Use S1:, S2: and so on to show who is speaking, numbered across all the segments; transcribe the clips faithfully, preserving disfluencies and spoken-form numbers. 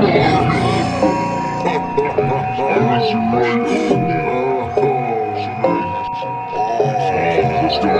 S1: Let's go.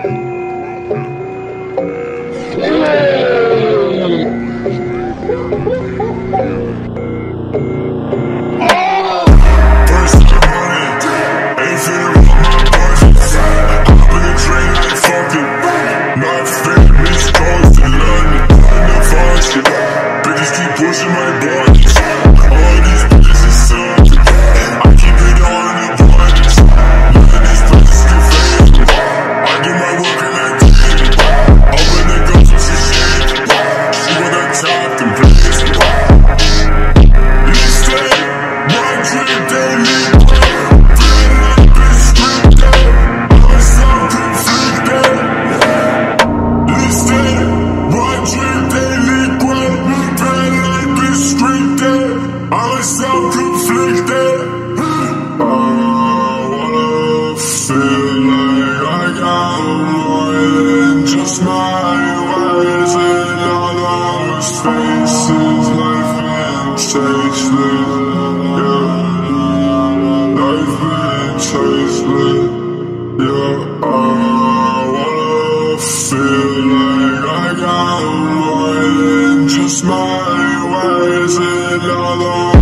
S1: Pushing my buttons, all these bitches is something. I keep it on the buttons. None of these bitches can phase me. I do my work and I did it. I win the guns with some shit. She want that top and please me. You stay, one drink daily. Feeling like this scripted. I'm so conflicted. You stay, one drink daily. I'm so conflicted. I wanna feel like I got more than just my words and all those faces. Life been tasteless, yeah. Life been tasteless, yeah. I wanna feel like I got more than just my words and all those.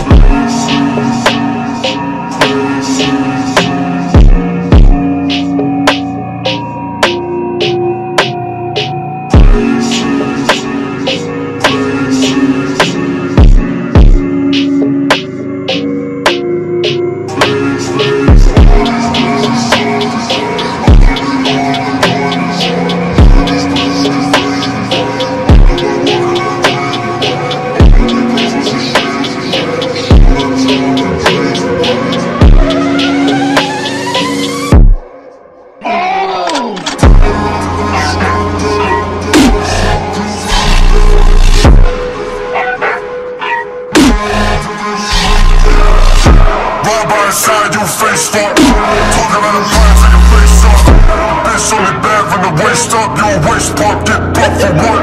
S1: Inside you face fuck. Talking about a plan, take your face off. Bitch only bad from the waist up. You a waist pop, get buff for what?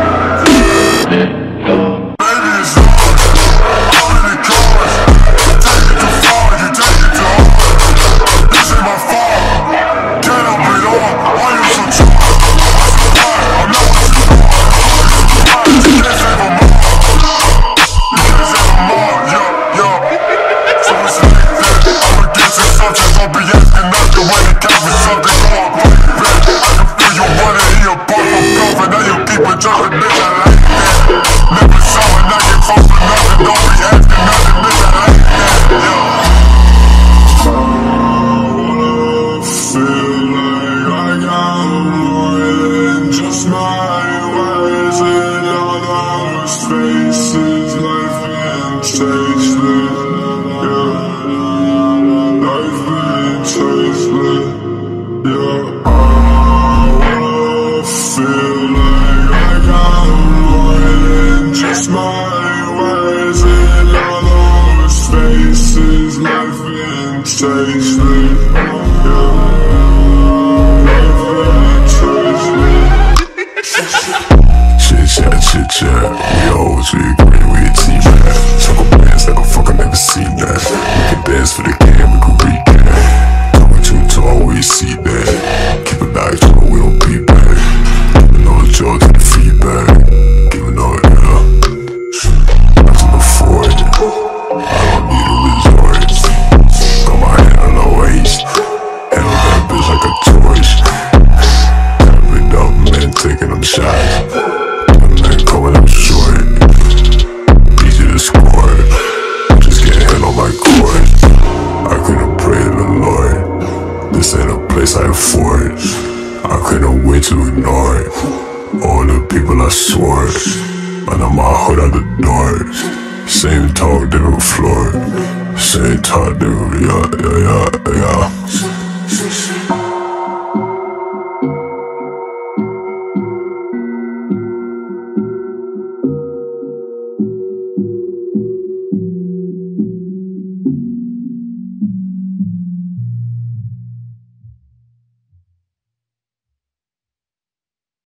S1: Baby it's hard. How many cars? Take it too far, you take it too hard. This ain't my fault. Get up it all. Why you so charged? I'm so tired, I'm not what you want. You can't save them all. You can't save them all, yo, yo. So it's like something, don't be asking nothing when it counts for something. Go on, fuck it, bitch. I can feel you wanna hear your pop up cover. Now you keep it jumping, bitch. I like that. Never saw it, now you fall for nothing. Don't be asking nothing, bitch. I like that. Yo. I wanna feel like I got more than just my words and all those faces. Life been tasteless, yeah. Tasteless, yeah. I wanna feel like I got more than just my words and all those faces. Life been tasteless, yeah. Life been tasteless. Chit chat, chit chat. We always be agree, we a team, man. Circle bands like a fuck, I never seen that. We can dance for the game, we can recap. Always see that. Keep it back, so we don't be back. Giving all the joy to the feedback. Giving all the air. I can afford it. I don't need a resort. Got my hand on the waist. Handle that bitch like a torch. Tapping up, man, taking them shots. And then coming up short. Easy to score. Just getting hit on my court. I couldn't pray to the Lord. This ain't a place I afford. I couldn't wait to ignore it. All the people I swore. And I'm my hood out the door. Same talk, different floor. Same talk, different, yeah, yeah, yeah, yeah.